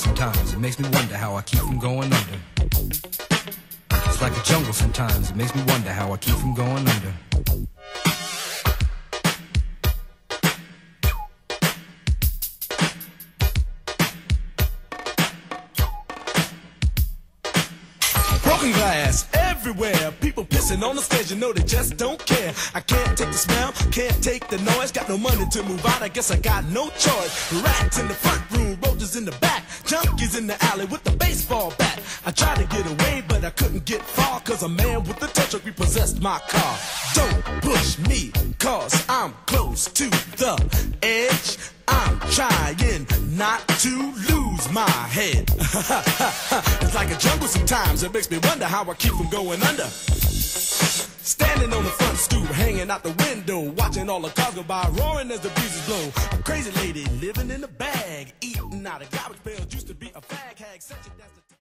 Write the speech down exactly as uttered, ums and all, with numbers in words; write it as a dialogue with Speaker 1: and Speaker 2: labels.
Speaker 1: sometimes, it makes me wonder how I keep from going under. It's like a jungle sometimes, it makes me wonder how I keep from going under.
Speaker 2: Broken glass everywhere, people pissing on the stage, you know they just don't care. I can't take the smell, can't take the noise, got no money to move out, I guess I got no choice. Rats in the front room, roaches in the back, junkies in the alley with the baseball bat. I tried to get away, but I couldn't get far, cause a man with a tow truck repossessed my car. Don't push me, cause I'm close to the edge. I'm trying not to lose my head. It's like a jungle sometimes, it makes me wonder how I keep from going under. Standing on the front stoop, hanging out the window, watching all the cars go by, roaring as the breezes blow. A crazy lady living in a bag, eating out of garbage pails, used to be a fag hag, such a that's the